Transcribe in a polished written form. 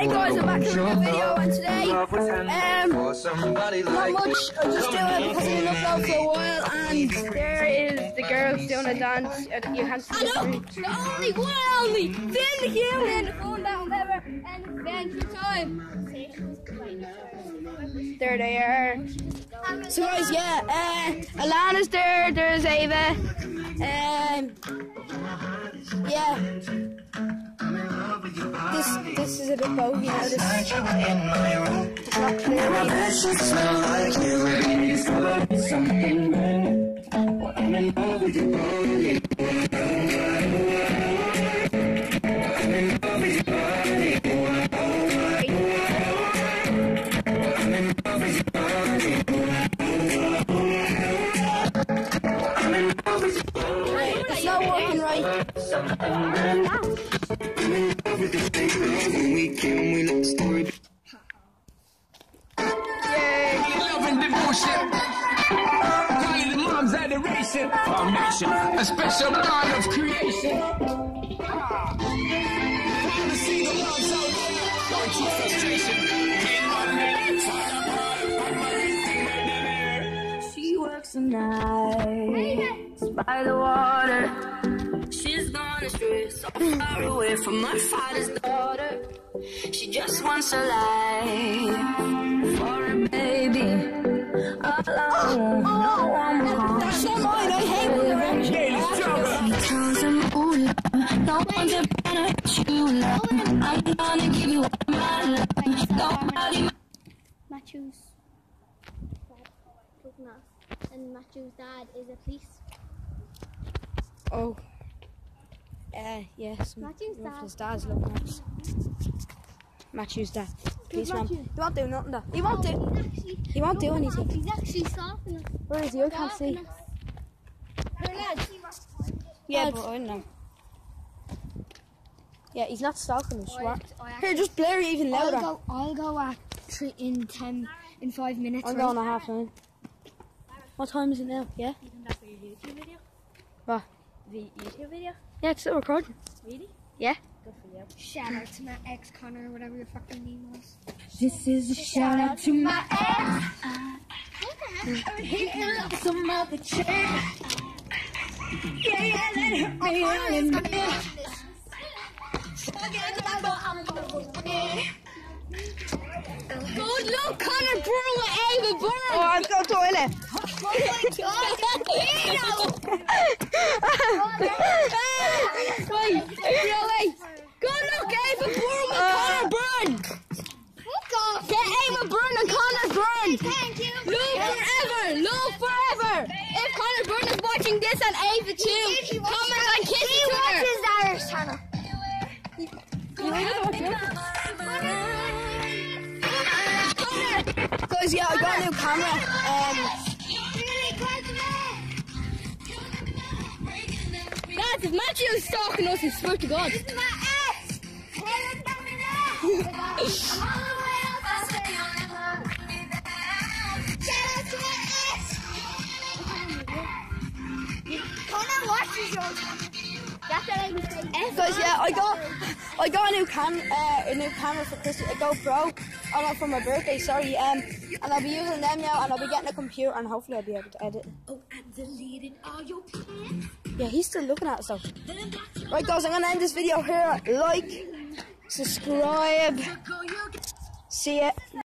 Hey guys, I'm back with a new video, and today, not much, I'm just doing it because I didn't upload for a while, and there is the girls doing a dance. You can't see the only Finn the human, the phone down never, and spend your time. There they are. So guys, yeah, Alana's there, there's Ava, yeah. This is a bit bogey now. This is not clear. My bed sheets smell like you. Everything's covered in something red. Well, I'm in love with your body. I'm in love with your body. I'm in love with your body. I'm in love with your body. It's not working right. When we came, we let the story. Loving devotion. Calling the mom's adoration. Foundation. A special bond of creation. Time to see the loves out there. Going through frustration. She works the night by the water. She's gone astray, so far away from her father's daughter. She just wants a life for a baby. Alone, no one home. That's not mine, I hate it. He tells him, oh love, no one's ever gonna hurt you, love. I'm gonna give you all my love. Nobody. Matthew's dad, and Matthew's dad is a police. Oh. Yes. Matthew's dad. His dad's looking at us. Matthew's dad. Policeman. He won't do nothing though. He won't do. He won't do anything. He's actually stalking us. Where is he? I can't see. Yeah, but I don't know. Yeah, he's not stalking us. Here, just blare even louder. I'll go at 5 minutes. I'm going at half an. What time is it now? Yeah. You come back for your YouTube video. What? The YouTube video? Yeah, it's still recording. Really? Yeah. Good for you. Shout out to my ex Connor, whatever your fucking name was. This is a shout out to my ex. Hitting some other chick. Yeah, that hurt me all in my head. Good luck, Connor Burrow with Ava Burrow. Oh, I've got a toilet. Oh my God! Wait. Good luck, Ava Burrow with Connor Byrne. Get Ava Byrne and Connor Byrne. Thank you. Love forever. If Connor Byrne is watching this and Ava too, comment and kiss each other. He watches Irish channel. Guys, yeah, I got a new camera. Lads, if Matthew's stalking us, I swear to God. Guys, yeah, I got a new camera for Christmas, a GoPro. I got for my birthday, sorry, and I'll be using them now, and I'll be getting a computer, and hopefully I'll be able to edit. Oh, and deleted all your plans. Yeah, he's still looking at us though. Right guys, I'm gonna end this video here. Like, subscribe. See ya.